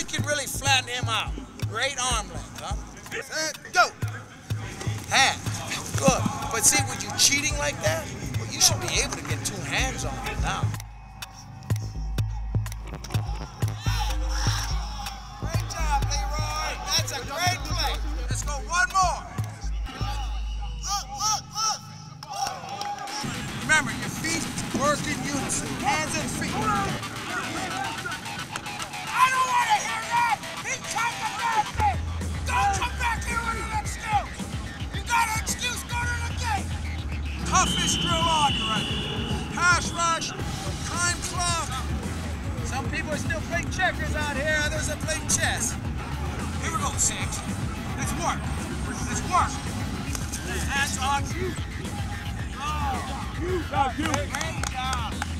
can really flatten him out. Great arm length, huh? Go. Hands. Good. But see, with you cheating like that, well, you should be able to get 2 hands on him now. Great job, Leroy. That's a great play. Let's go one more. Look. Remember, your feet work in unison. Hands and feet. I don't want to hear that. He talked about me. Don't come back here with an excuse. You got an excuse, go to the gate. Toughest drill on you right now. Pass rush, time clock. Some people are still playing checkers out here, others are playing chess. Here we go, 6. Let's work. Hands on you. Oh, you. Great job.